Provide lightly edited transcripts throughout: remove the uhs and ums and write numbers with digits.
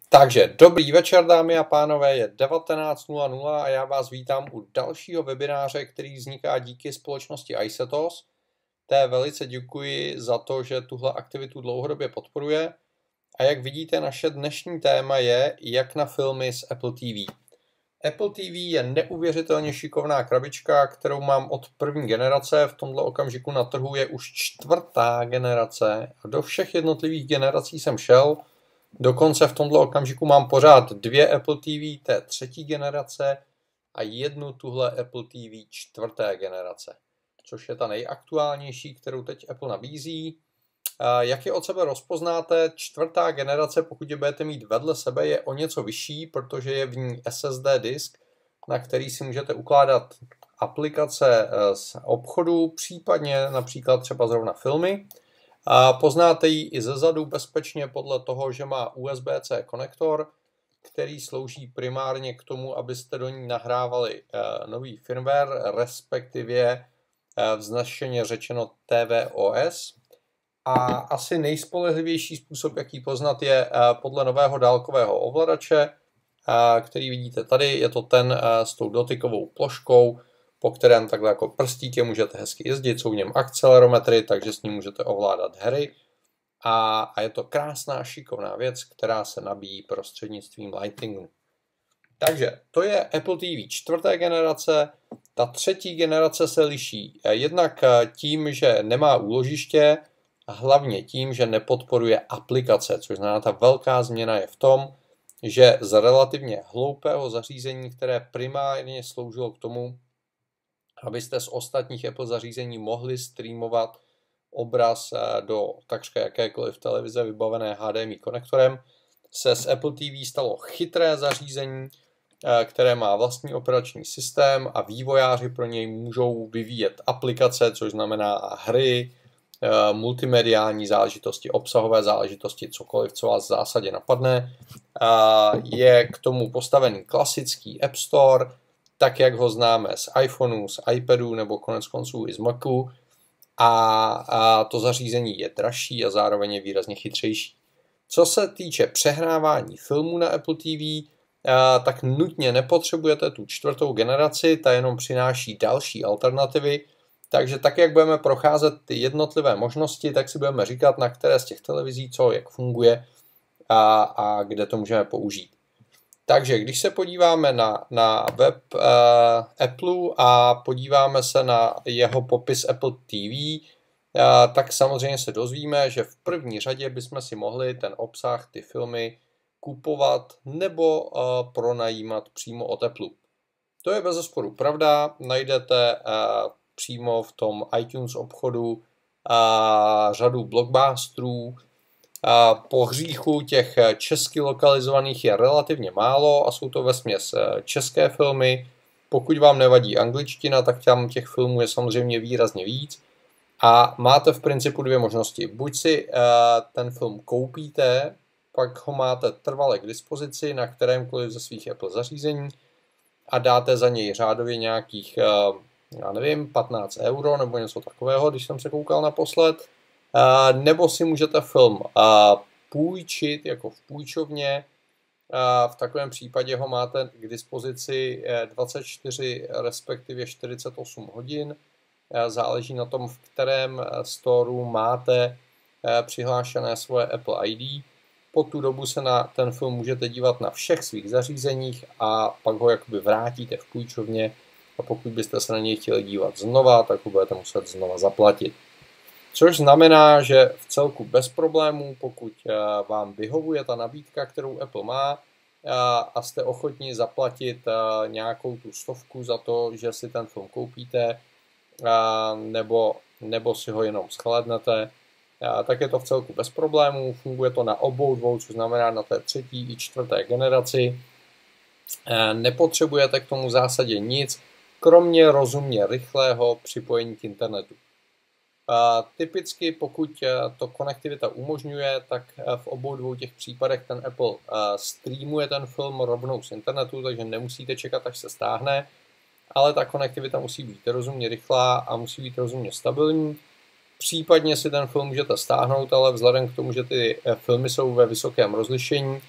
Takže dobrý večer, dámy a pánové, je 19:00 a já vás vítám u dalšího webináře, který vzniká díky společnosti iSetos. Té velice děkuji za to, že tuhle aktivitu dlouhodobě podporuje. A jak vidíte, naše dnešní téma je, jak na filmy z Apple TV. Apple TV je neuvěřitelně šikovná krabička, kterou mám od první generace. V tomto okamžiku na trhu je už čtvrtá generace. A do všech jednotlivých generací jsem šel. Dokonce v tomto okamžiku mám pořád dvě Apple TV té třetí generace a jednu tuhle Apple TV čtvrté generace, což je ta nejaktuálnější, kterou teď Apple nabízí. Jak je od sebe rozpoznáte, čtvrtá generace, pokud je budete mít vedle sebe, je o něco vyšší, protože je v ní SSD disk, na který si můžete ukládat aplikace z obchodu, případně například třeba zrovna filmy. A poznáte ji i zezadu bezpečně podle toho, že má USB-C konektor, který slouží primárně k tomu, abyste do ní nahrávali nový firmware, respektive vznešeně řečeno tvOS. A asi nejspolehlivější způsob, jak ji poznat, je podle nového dálkového ovladače, který vidíte tady. Je to ten s tou dotykovou ploškou, po kterém takhle jako prstíkem můžete hezky jezdit, jsou v něm akcelerometry, takže s ním můžete ovládat hry. A je to krásná, šikovná věc, která se nabíjí prostřednictvím Lightningu. Takže to je Apple TV čtvrté generace. Ta třetí generace se liší jednak tím, že nemá úložiště, a hlavně tím, že nepodporuje aplikace, což znamená, ta velká změna je v tom, že z relativně hloupého zařízení, které primárně sloužilo k tomu, abyste z ostatních Apple zařízení mohli streamovat obraz do takřka jakékoliv televize vybavené HDMI konektorem, se z Apple TV stalo chytré zařízení, které má vlastní operační systém a vývojáři pro něj můžou vyvíjet aplikace, což znamená hry, multimediální záležitosti, obsahové záležitosti, cokoliv, co vás v zásadě napadne. Je k tomu postavený klasický App Store, tak jak ho známe z iPhoneu, z iPadu nebo konec konců i z Macu. A to zařízení je dražší a zároveň je výrazně chytřejší. Co se týče přehrávání filmů na Apple TV, tak nutně nepotřebujete tu čtvrtou generaci, ta jenom přináší další alternativy. Takže tak, jak budeme procházet ty jednotlivé možnosti, tak si budeme říkat, na které z těch televizí co, jak funguje a kde to můžeme použít. Takže když se podíváme na web Apple a podíváme se na jeho popis Apple TV, tak samozřejmě se dozvíme, že v první řadě bychom si mohli ten obsah, ty filmy kupovat nebo pronajímat přímo od Apple. To je bezesporu pravda, najdete přímo v tom iTunes obchodu řadu blockbusterů. Po hříchu těch česky lokalizovaných je relativně málo a jsou to vesměs české filmy. Pokud vám nevadí angličtina, tak tam těch filmů je samozřejmě výrazně víc. A máte v principu dvě možnosti. Buď si ten film koupíte, pak ho máte trvale k dispozici na kterémkoliv ze svých Apple zařízení a dáte za něj řádově nějakých, já nevím, 15 € nebo něco takového, když jsem se koukal naposled. Nebo si můžete film půjčit jako v půjčovně. V takovém případě ho máte k dispozici 24 respektive 48 hodin. Záleží na tom, v kterém storeu máte přihlášené svoje Apple ID. Po tu dobu se na ten film můžete dívat na všech svých zařízeních a pak ho jakoby vrátíte v půjčovně a pokud byste se na něj chtěli dívat znova, tak ho budete muset znova zaplatit. Což znamená, že v celku bez problémů, pokud vám vyhovuje ta nabídka, kterou Apple má a jste ochotni zaplatit nějakou tu stovku za to, že si ten film koupíte nebo si ho jenom shlédnete, tak je to v celku bez problémů. Funguje to na obou dvou, což znamená na té třetí i čtvrté generaci. Nepotřebujete k tomu v zásadě nic, kromě rozumně rychlého připojení k internetu. Typicky, pokud to konektivita umožňuje, tak v obou dvou těch případech ten Apple streamuje ten film rovnou z internetu, takže nemusíte čekat, až se stáhne, ale ta konektivita musí být rozumně rychlá a musí být rozumně stabilní. Případně si ten film můžete stáhnout, ale vzhledem k tomu, že ty filmy jsou ve vysokém rozlišení,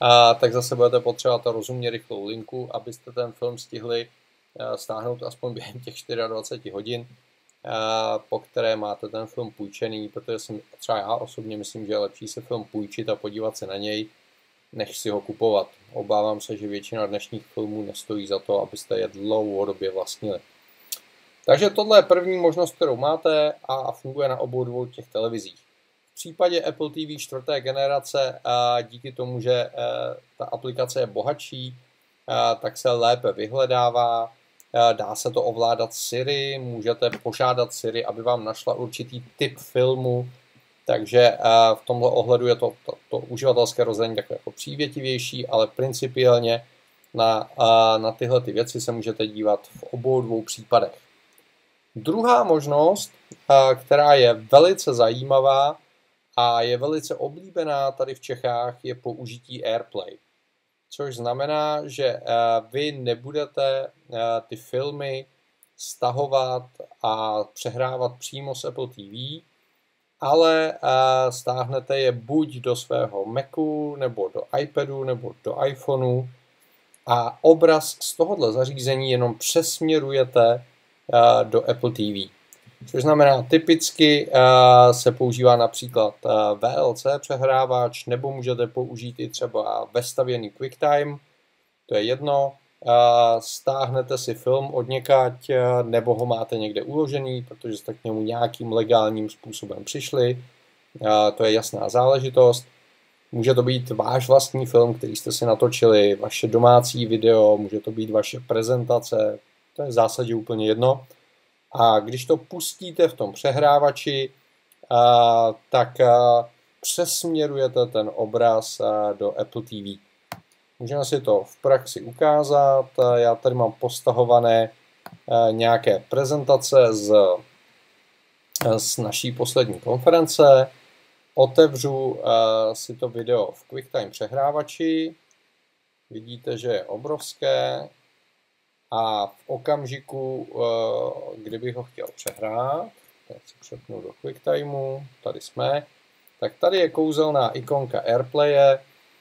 tak zase budete potřebovat rozumně rychlou linku, abyste ten film stihli stáhnout aspoň během těch 24 hodin, po které máte ten film půjčený, protože třeba já osobně myslím, že je lepší si film půjčit a podívat se na něj, než si ho kupovat. Obávám se, že většina dnešních filmů nestojí za to, abyste je dlouhodobě vlastnili. Takže tohle je první možnost, kterou máte a funguje na obou dvou těch televizích. V případě Apple TV 4. generace díky tomu, že ta aplikace je bohatší, tak se lépe vyhledává, dá se to ovládat Siri, můžete požádat Siri, aby vám našla určitý typ filmu, takže v tomto ohledu je to uživatelské rozhraní takové jako přívětivější, ale principiálně na tyhle ty věci se můžete dívat v obou dvou případech. Druhá možnost, která je velice zajímavá a je velice oblíbená tady v Čechách, je použití AirPlay. Což znamená, že vy nebudete ty filmy stahovat a přehrávat přímo z Apple TV, ale stáhnete je buď do svého Macu, nebo do iPadu, nebo do iPhoneu a obraz z tohohle zařízení jenom přesměrujete do Apple TV. Což znamená, typicky se používá například VLC přehrávač, nebo můžete použít i třeba vestavěný QuickTime, to je jedno. Stáhnete si film od někať, nebo ho máte někde uložený, protože jste k němu nějakým legálním způsobem přišli. To je jasná záležitost. Může to být váš vlastní film, který jste si natočili, vaše domácí video, může to být vaše prezentace, to je v zásadě úplně jedno. A když to pustíte v tom přehrávači, tak přesměrujete ten obraz do Apple TV. Můžeme si to v praxi ukázat. Já tady mám postahované nějaké prezentace z naší poslední konference. Otevřu si to video v QuickTime přehrávači. Vidíte, že je obrovské. A v okamžiku, kdybych ho chtěl přehrát, tak si přepnu do QuickTimeu, tady jsme, tak tady je kouzelná ikonka AirPlaye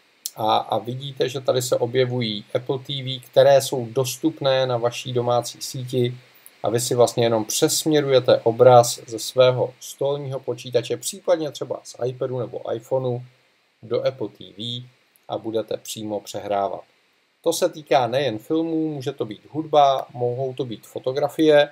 a vidíte, že tady se objevují Apple TV, které jsou dostupné na vaší domácí síti a vy si vlastně jenom přesměrujete obraz ze svého stolního počítače, případně třeba z iPadu nebo iPhoneu do Apple TV a budete přímo přehrávat. To se týká nejen filmů, může to být hudba, mohou to být fotografie.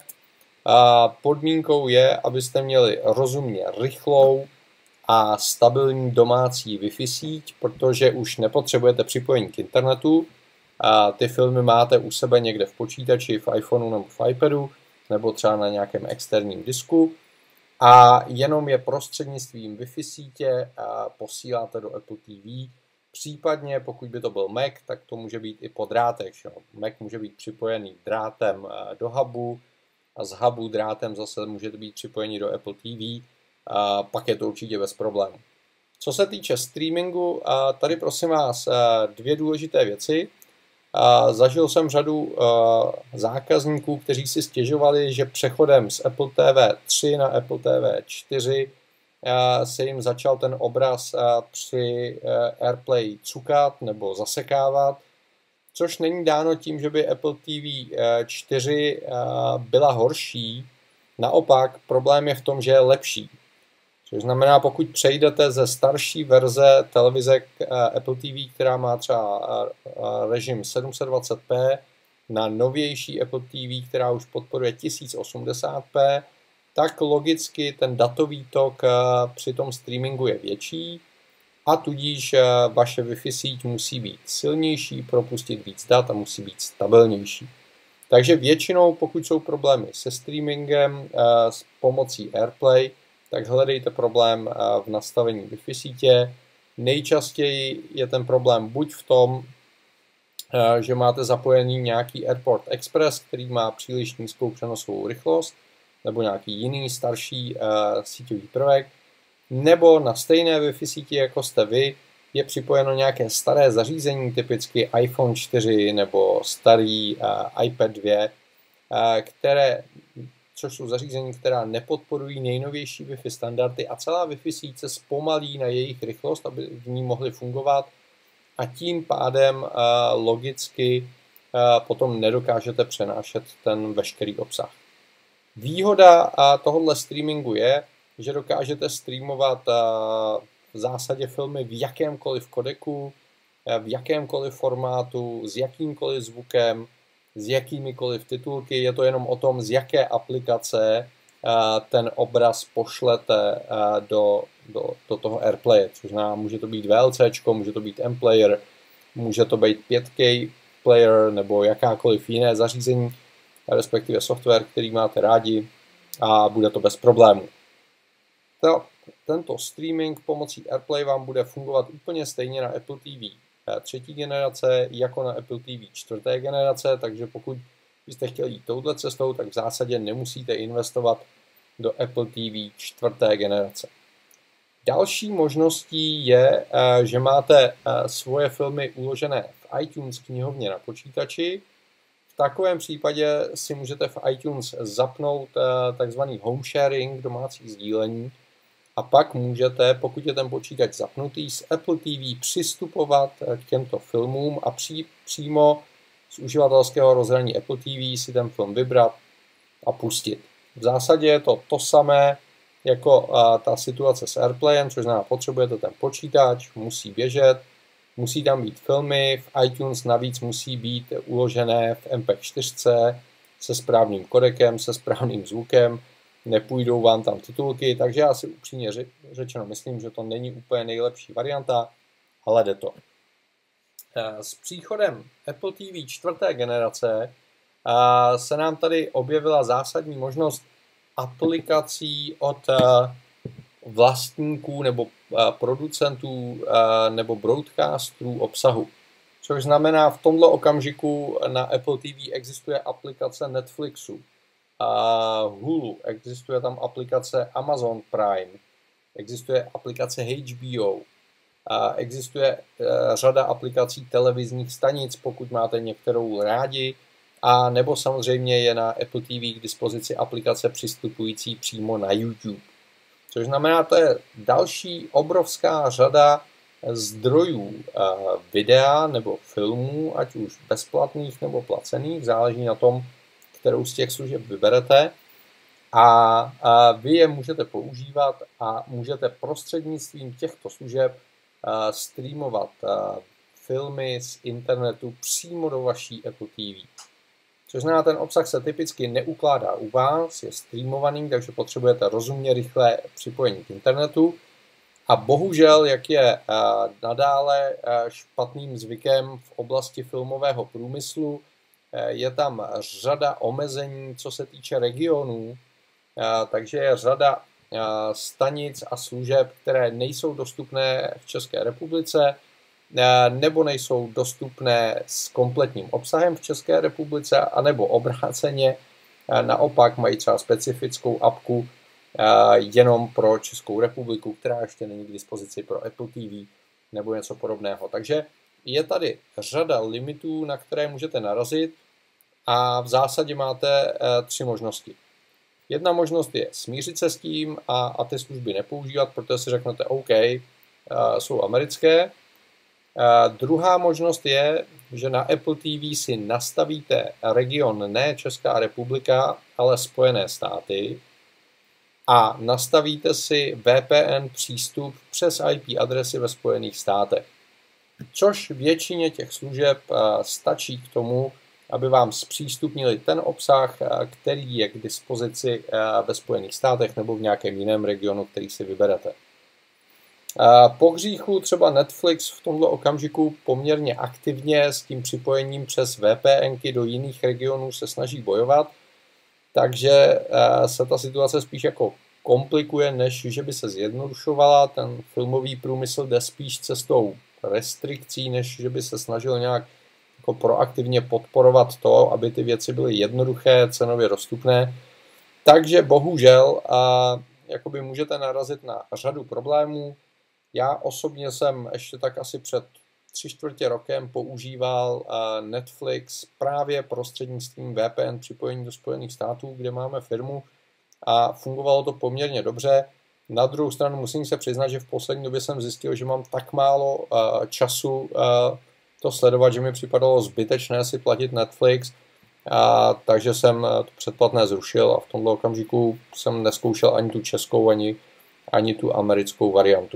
Podmínkou je, abyste měli rozumně rychlou a stabilní domácí Wi-Fi síť, protože už nepotřebujete připojení k internetu. Ty filmy máte u sebe někde v počítači, v iPhoneu nebo v iPadu, nebo třeba na nějakém externím disku. A jenom je prostřednictvím Wi-Fi sítě posíláte do Apple TV. Případně, pokud by to byl Mac, tak to může být i po drátech. Že? Mac může být připojený drátem do hubu a z hubu drátem zase může být připojený do Apple TV. Pak je to určitě bez problémů. Co se týče streamingu, tady prosím vás dvě důležité věci. Zažil jsem řadu zákazníků, kteří si stěžovali, že přechodem z Apple TV 3 na Apple TV 4 se jim začal ten obraz při AirPlay cukat nebo zasekávat, což není dáno tím, že by Apple TV 4 byla horší. Naopak, problém je v tom, že je lepší. Což znamená, pokud přejdete ze starší verze televize Apple TV, která má třeba režim 720p, na novější Apple TV, která už podporuje 1080p, tak logicky ten datový tok při tom streamingu je větší a tudíž vaše Wi-Fi síť musí být silnější, propustit víc dat a musí být stabilnější. Takže většinou, pokud jsou problémy se streamingem s pomocí AirPlay, tak hledejte problém v nastavení Wi-Fi sítě. Nejčastěji je ten problém buď v tom, že máte zapojený nějaký Airport Express, který má příliš nízkou přenosovou rychlost, nebo nějaký jiný starší síťový prvek, nebo na stejné Wi-Fi síti, jako jste vy, je připojeno nějaké staré zařízení, typicky iPhone 4 nebo starý iPad 2, což jsou zařízení, která nepodporují nejnovější Wi-Fi standardy a celá Wi-Fi síť se zpomalí na jejich rychlost, aby v ní mohly fungovat a tím pádem logicky potom nedokážete přenášet ten veškerý obsah. Výhoda tohohle streamingu je, že dokážete streamovat v zásadě filmy v jakémkoliv kodeku, v jakémkoliv formátu, s jakýmkoliv zvukem, s jakýmikoliv titulky. Je to jenom o tom, z jaké aplikace ten obraz pošlete do toho AirPlaye. Což znamená, může to být VLC, může to být M-Player, může to být 5K player nebo jakákoliv jiné zařízení, respektive software, který máte rádi, a bude to bez problémů. Tento streaming pomocí AirPlay vám bude fungovat úplně stejně na Apple TV 3. generace jako na Apple TV 4. generace, takže pokud byste chtěli jít touhle cestou, tak v zásadě nemusíte investovat do Apple TV 4. generace. Další možností je, že máte svoje filmy uložené v iTunes knihovně na počítači. V takovém případě si můžete v iTunes zapnout takzvaný home sharing, domácí sdílení, a pak můžete, pokud je ten počítač zapnutý, z Apple TV přistupovat k těmto filmům a přímo z uživatelského rozhraní Apple TV si ten film vybrat a pustit. V zásadě je to to samé jako ta situace s AirPlayem, což znamená, potřebujete ten počítač, musí běžet, musí tam být filmy, v iTunes navíc musí být uložené v MP4 se správným kodekem, se správným zvukem, nepůjdou vám tam titulky, takže já si upřímně řečeno myslím, že to není úplně nejlepší varianta, ale jde to. S příchodem Apple TV 4. generace se nám tady objevila zásadní možnost aplikací od vlastníků nebo producentů nebo broadcasterů obsahu. Což znamená, v tomto okamžiku na Apple TV existuje aplikace Netflixu, Hulu, existuje tam aplikace Amazon Prime, existuje aplikace HBO, existuje řada aplikací televizních stanic, pokud máte některou rádi, a nebo samozřejmě je na Apple TV k dispozici aplikace přistupující přímo na YouTube. Což znamená, to je další obrovská řada zdrojů videa nebo filmů, ať už bezplatných nebo placených, záleží na tom, kterou z těch služeb vyberete. A vy je můžete používat a můžete prostřednictvím těchto služeb streamovat filmy z internetu přímo do vaší Apple TV. Což znamená, ten obsah se typicky neukládá u vás, je streamovaný, takže potřebujete rozumně rychlé připojení k internetu. A bohužel, jak je nadále špatným zvykem v oblasti filmového průmyslu, je tam řada omezení, co se týče regionů, takže je řada stanic a služeb, které nejsou dostupné v České republice, nebo nejsou dostupné s kompletním obsahem v České republice, anebo obráceně, naopak mají třeba specifickou apku jenom pro Českou republiku, která ještě není k dispozici pro Apple TV nebo něco podobného. Takže je tady řada limitů, na které můžete narazit, a v zásadě máte 3 možnosti. Jedna možnost je smířit se s tím a ty služby nepoužívat, protože si řeknete OK, jsou americké. Druhá možnost je, že na Apple TV si nastavíte region ne Česká republika, ale Spojené státy, a nastavíte si VPN přístup přes IP adresy ve Spojených státech. Což většině těch služeb stačí k tomu, aby vám zpřístupnili ten obsah, který je k dispozici ve Spojených státech nebo v nějakém jiném regionu, který si vyberete. Po hříchu třeba Netflix v tomto okamžiku poměrně aktivně s tím připojením přes VPNky do jiných regionů se snaží bojovat, takže se ta situace spíš jako komplikuje, než že by se zjednodušovala. Ten filmový průmysl jde spíš cestou restrikcí, než že by se snažil nějak jako proaktivně podporovat to, aby ty věci byly jednoduché, cenově dostupné. Takže bohužel jakoby můžete narazit na řadu problémů. Já osobně jsem ještě tak asi před 3/4 rokem používal Netflix právě prostřednictvím VPN připojení do Spojených států, kde máme firmu, a fungovalo to poměrně dobře. Na druhou stranu musím se přiznat, že v poslední době jsem zjistil, že mám tak málo času to sledovat, že mi připadalo zbytečné si platit Netflix, takže jsem to předplatné zrušil a v tomto okamžiku jsem neskoušel ani tu českou, ani tu americkou variantu.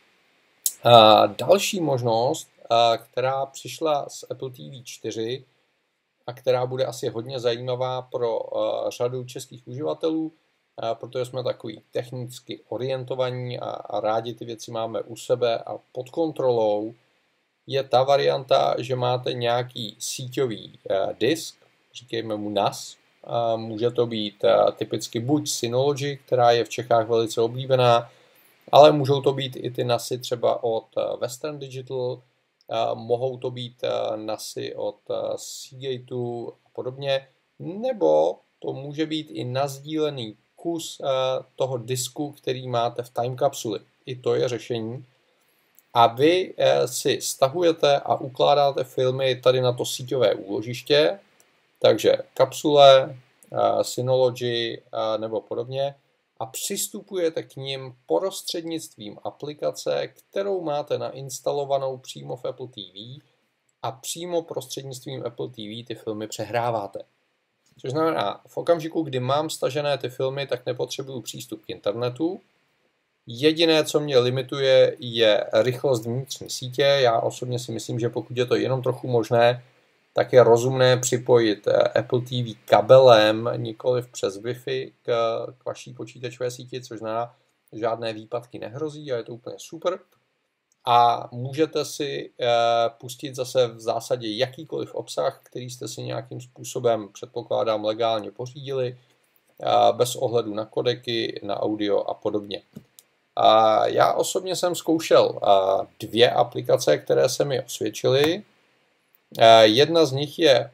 Další možnost, která přišla z Apple TV 4 a která bude asi hodně zajímavá pro řadu českých uživatelů, protože jsme takový technicky orientovaní a rádi ty věci máme u sebe a pod kontrolou, je ta varianta, že máte nějaký síťový disk, říkejme mu NAS. Může to být typicky buď Synology, která je v Čechách velice oblíbená, ale můžou to být i ty NASy třeba od Western Digital, mohou to být NASy od Seagateu a podobně, nebo to může být i nasdílený kus toho disku, který máte v time kapsuli. I to je řešení. A vy si stahujete a ukládáte filmy tady na to síťové úložiště, takže kapsule, Synology nebo podobně, a přistupujete k nim prostřednictvím aplikace, kterou máte nainstalovanou přímo v Apple TV a přímo prostřednictvím Apple TV ty filmy přehráváte. Což znamená, v okamžiku, kdy mám stažené ty filmy, tak nepotřebuju přístup k internetu. Jediné, co mě limituje, je rychlost vnitřní sítě. Já osobně si myslím, že pokud je to jenom trochu možné, tak je rozumné připojit Apple TV kabelem, nikoliv přes Wi-Fi k vaší počítačové síti, což znamená, že žádné výpadky nehrozí a je to úplně super. A můžete si pustit zase v zásadě jakýkoliv obsah, který jste si nějakým způsobem, předpokládám, legálně pořídili, bez ohledu na kodeky, na audio a podobně. Já osobně jsem zkoušel 2 aplikace, které se mi osvědčily. Jedna z nich je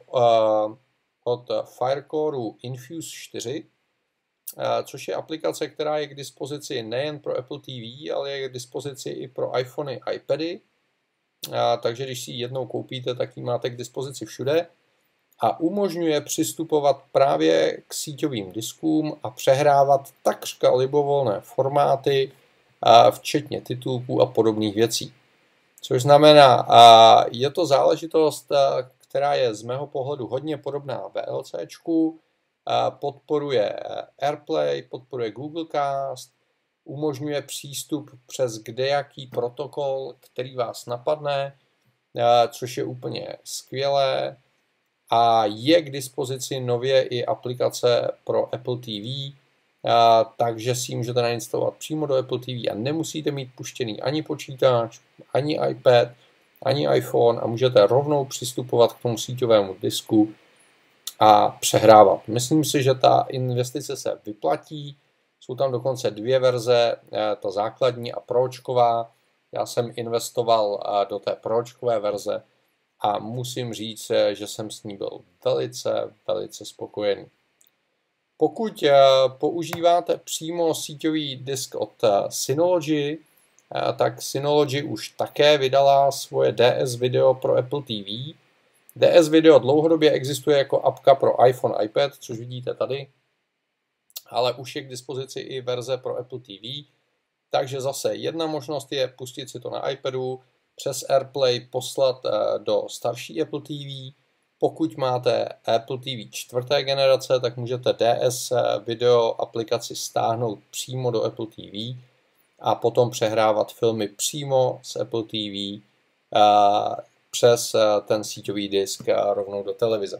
od Firecoreu Infuse 4, což je aplikace, která je k dispozici nejen pro Apple TV, ale je k dispozici i pro iPhony, iPady. Takže když si ji jednou koupíte, tak ji máte k dispozici všude. A umožňuje přistupovat právě k síťovým diskům a přehrávat takřka libovolné formáty, včetně titulků a podobných věcí. Což znamená, je to záležitost, která je z mého pohledu hodně podobná VLCčku, podporuje AirPlay, podporuje Google Cast, umožňuje přístup přes kdejaký protokol, který vás napadne, což je úplně skvělé. A je k dispozici nově i aplikace pro Apple TV, takže si ji můžete nainstalovat přímo do Apple TV a nemusíte mít puštěný ani počítač, ani iPad, ani iPhone a můžete rovnou přistupovat k tomu síťovému disku a přehrávat. Myslím si, že ta investice se vyplatí. Jsou tam dokonce 2 verze, ta základní a pročková. Já jsem investoval do té pročkové verze a musím říct, že jsem s ní byl velice spokojený. Pokud používáte přímo síťový disk od Synology, tak Synology už také vydala svoje DS Video pro Apple TV. DS Video dlouhodobě existuje jako apka pro iPhone, iPad, což vidíte tady, ale už je k dispozici i verze pro Apple TV. Takže zase jedna možnost je pustit si to na iPadu, přes AirPlay poslat do starší Apple TV. Pokud máte Apple TV 4. generace, tak můžete DS Video aplikaci stáhnout přímo do Apple TV a potom přehrávat filmy přímo z Apple TV přes ten síťový disk rovnou do televize.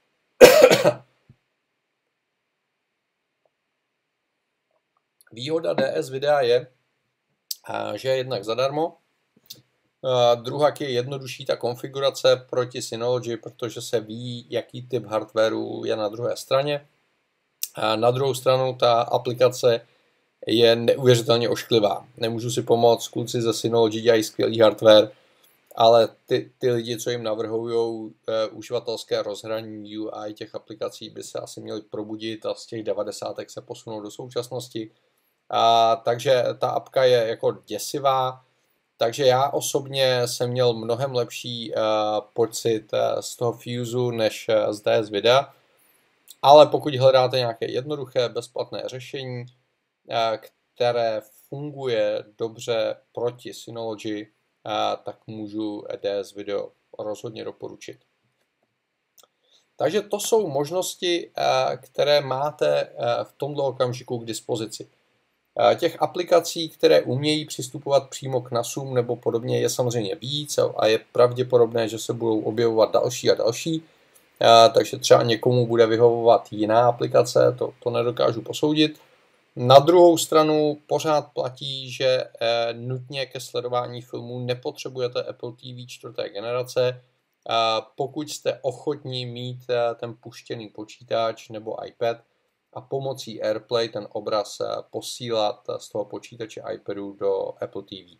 Výhoda DS videa je, že je jednak zadarmo, druhak je jednodušší ta konfigurace proti Synology, protože se ví, jaký typ hardwareu je na druhé straně. Na druhou stranu ta aplikace je neuvěřitelně ošklivá. Nemůžu si pomoct, kluci ze Synology dělají skvělý hardware, ale ty lidi, co jim navrhují uživatelské rozhraní UI těch aplikací, by se asi měli probudit a z těch 90 se posunout do současnosti. Takže ta apka je jako děsivá. Takže já osobně jsem měl mnohem lepší pocit z toho Fuseu než z DS videa. Ale pokud hledáte nějaké jednoduché, bezplatné řešení, které funguje dobře proti Synology, tak můžu EDS video rozhodně doporučit. Takže to jsou možnosti, které máte v tomto okamžiku k dispozici. Těch aplikací, které umějí přistupovat přímo k NASům nebo podobně, je samozřejmě víc a je pravděpodobné, že se budou objevovat další a další. Takže třeba někomu bude vyhovovat jiná aplikace, to nedokážu posoudit. Na druhou stranu pořád platí, že nutně ke sledování filmů nepotřebujete Apple TV 4. generace, pokud jste ochotní mít ten puštěný počítač nebo iPad a pomocí AirPlay ten obraz posílat z toho počítače iPadu do Apple TV.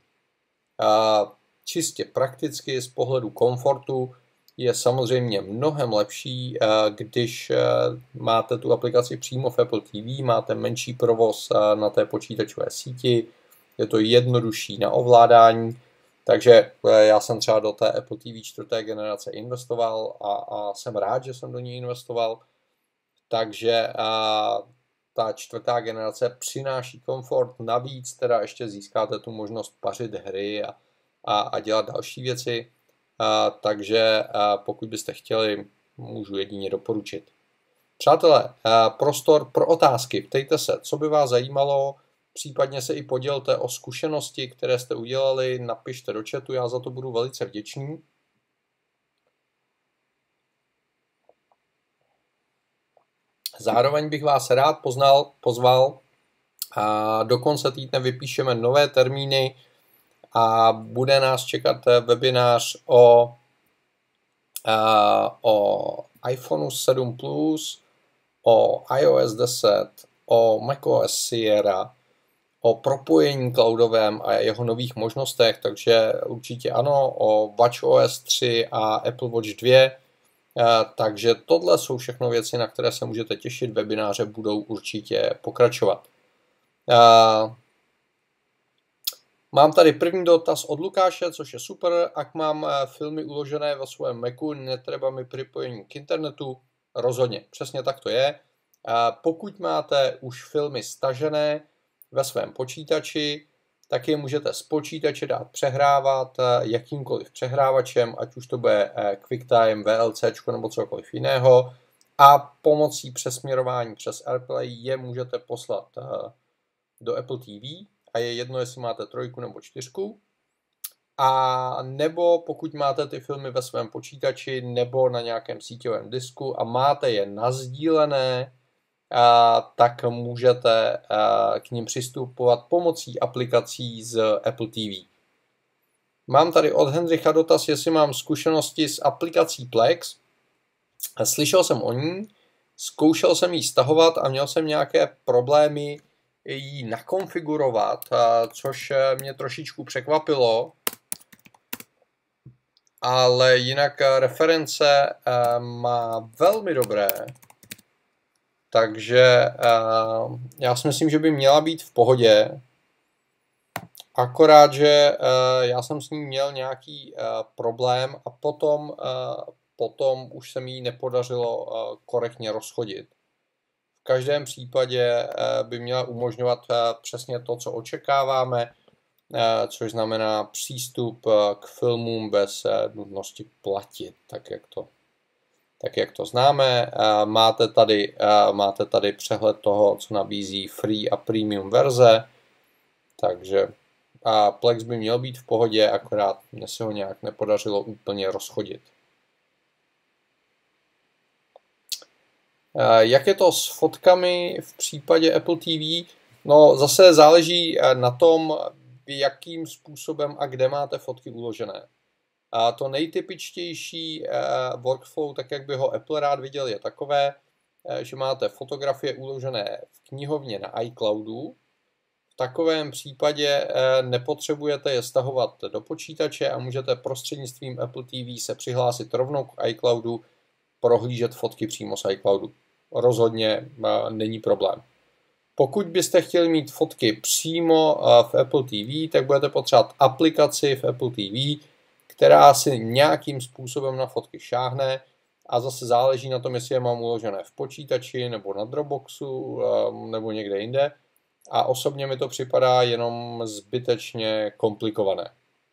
Čistě prakticky z pohledu komfortu je samozřejmě mnohem lepší, když máte tu aplikaci přímo v Apple TV, máte menší provoz na té počítačové síti, je to jednodušší na ovládání, takže já jsem třeba do té Apple TV 4. generace investoval a jsem rád, že jsem do ní investoval, takže ta 4. generace přináší komfort, navíc teda ještě získáte tu možnost pařit hry a dělat další věci. Takže pokud byste chtěli, můžu jedině doporučit. Přátelé, prostor pro otázky. Ptejte se, co by vás zajímalo, případně se i podělte o zkušenosti, které jste udělali, napište do chatu, já za to budu velice vděčný. Zároveň bych vás rád pozval a do konce týdne vypíšeme nové termíny a bude nás čekat webinář o iPhone 7 Plus, o iOS 10, o macOS Sierra, o propojení cloudovém a jeho nových možnostech, takže určitě ano, o watchOS 3 a Apple Watch 2, takže tohle jsou všechno věci, na které se můžete těšit, webináře budou určitě pokračovat. Mám tady první dotaz od Lukáše, což je super. Ak mám filmy uložené ve svém Macu, netreba mi připojení k internetu? Rozhodně, přesně tak to je. Pokud máte už filmy stažené ve svém počítači, tak je můžete z počítače dát přehrávat jakýmkoliv přehrávačem, ať už to bude QuickTime, VLC nebo cokoliv jiného. A pomocí přesměrování přes AirPlay je můžete poslat do Apple TV. A je jedno, jestli máte 3 nebo 4. A nebo pokud máte ty filmy ve svém počítači nebo na nějakém síťovém disku a máte je nasdílené, tak můžete k nim přistupovat pomocí aplikací z Apple TV. Mám tady od Hendricha dotaz, jestli mám zkušenosti s aplikací Plex. Slyšel jsem o ní, zkoušel jsem ji stahovat a měl jsem nějaké problémy ji nakonfigurovat, což mě trošičku překvapilo, ale jinak reference má velmi dobré, takže já si myslím, že by měla být v pohodě, akorát, že já jsem s ní měl nějaký problém a potom už se mi ji nepodařilo korektně rozchodit. V každém případě by měla umožňovat přesně to, co očekáváme, což znamená přístup k filmům bez nutnosti platit, tak jak to známe. Máte tady přehled toho, co nabízí free a premium verze, takže Plex by měl být v pohodě, akorát mně se ho nějak nepodařilo úplně rozchodit. Jak je to s fotkami v případě Apple TV? No zase záleží na tom, jakým způsobem a kde máte fotky uložené. A to nejtypičtější workflow, tak jak by ho Apple rád viděl, je takové, že máte fotografie uložené v knihovně na iCloudu. V takovém případě nepotřebujete je stahovat do počítače a můžete prostřednictvím Apple TV se přihlásit rovnou k iCloudu, prohlížet fotky přímo z iCloudu. Rozhodně není problém. Pokud byste chtěli mít fotky přímo v Apple TV, tak budete potřebovat aplikaci v Apple TV, která si nějakým způsobem na fotky šáhne a zase záleží na tom, jestli je mám uložené v počítači nebo na Dropboxu nebo někde jinde. a osobně mi to připadá jenom zbytečně komplikované.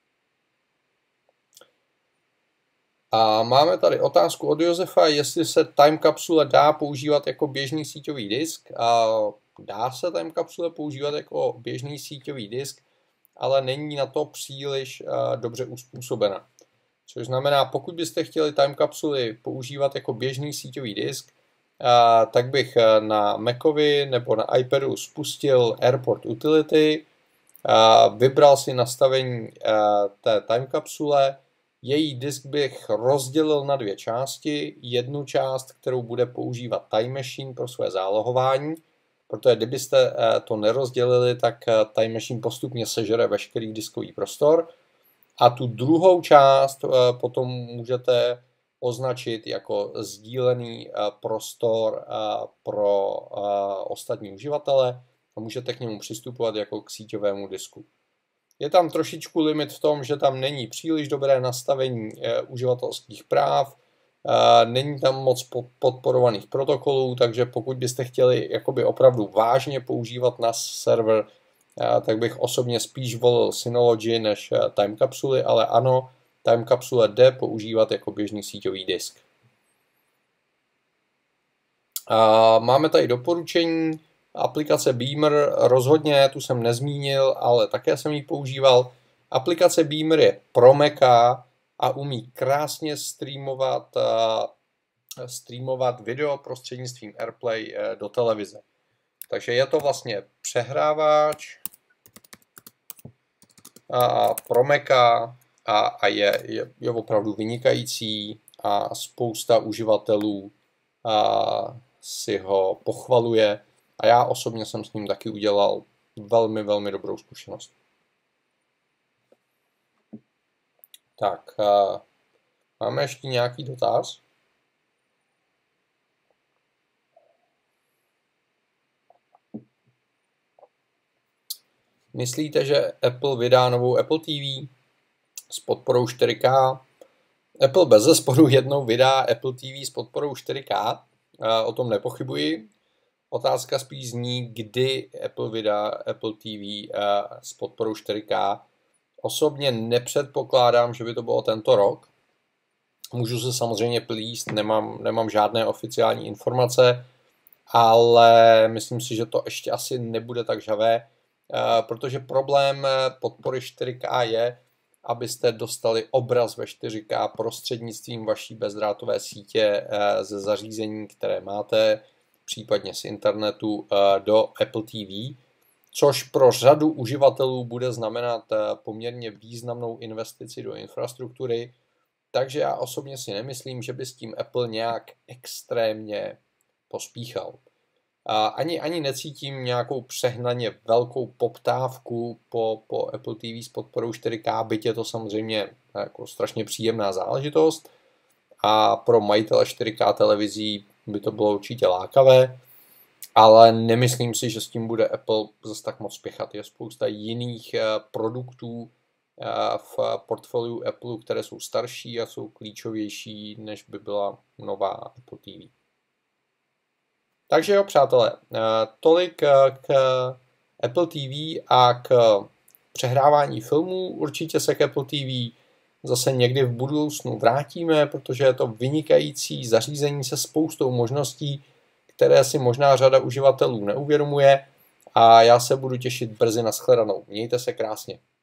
A máme tady otázku od Josefa, jestli se timekapsule dá používat jako běžný síťový disk. Dá se timekapsule používat jako běžný síťový disk, ale není na to příliš dobře uspůsobena. Což znamená, pokud byste chtěli timekapsuly používat jako běžný síťový disk, tak bych na Macovi nebo na iPadu spustil Airport Utility, vybral si nastavení té timekapsule, její disk bych rozdělil na dvě části. Jednu část, kterou bude používat Time Machine pro své zálohování, protože kdybyste to nerozdělili, tak Time Machine postupně sežere veškerý diskový prostor. A tu druhou část potom můžete označit jako sdílený prostor pro ostatní uživatele a můžete k němu přistupovat jako k síťovému disku. Je tam trošičku limit v tom, že tam není příliš dobré nastavení uživatelských práv, není tam moc podporovaných protokolů, takže pokud byste chtěli jakoby opravdu vážně používat NAS server, tak bych osobně spíš volil Synology než timekapsuly, ale ano, timekapsule jde používat jako běžný síťový disk. Máme tady doporučení. Aplikace Beamer rozhodně, tu jsem nezmínil, ale také jsem ji používal. Aplikace Beamer je pro Maca a umí krásně streamovat video prostřednictvím AirPlay do televize. Takže je to vlastně přehrávač pro Maca a je opravdu vynikající a spousta uživatelů si ho pochvaluje. A já osobně jsem s ním taky udělal velmi, velmi dobrou zkušenost. Tak, máme ještě nějaký dotaz? Myslíte, že Apple vydá novou Apple TV s podporou 4K? Apple bezesporu jednou vydá Apple TV s podporou 4K, o tom nepochybuji. Otázka spíš zní, kdy Apple vydá Apple TV s podporou 4K. Osobně nepředpokládám, že by to bylo tento rok. Můžu se samozřejmě plíst, nemám žádné oficiální informace, ale myslím si, že to ještě asi nebude tak žhavé, protože problém podpory 4K je, abyste dostali obraz ve 4K prostřednictvím vaší bezdrátové sítě ze zařízení, které máte, případně z internetu do Apple TV, což pro řadu uživatelů bude znamenat poměrně významnou investici do infrastruktury, takže já osobně si nemyslím, že by s tím Apple nějak extrémně pospíchal. Ani necítím nějakou přehnaně velkou poptávku po Apple TV s podporou 4K, byť je to samozřejmě jako strašně příjemná záležitost a pro majitele 4K televizí by to bylo určitě lákavé, ale nemyslím si, že s tím bude Apple zase tak moc spěchat. Je spousta jiných produktů v portfoliu Apple, které jsou starší a jsou klíčovější, než by byla nová Apple TV. Takže jo, přátelé, tolik k Apple TV a k přehrávání filmů. Určitě se k Apple TV zase někdy v budoucnu vrátíme, protože je to vynikající zařízení se spoustou možností, které si možná řada uživatelů neuvědomuje, a já se budu těšit brzy na shledanou. Mějte se krásně.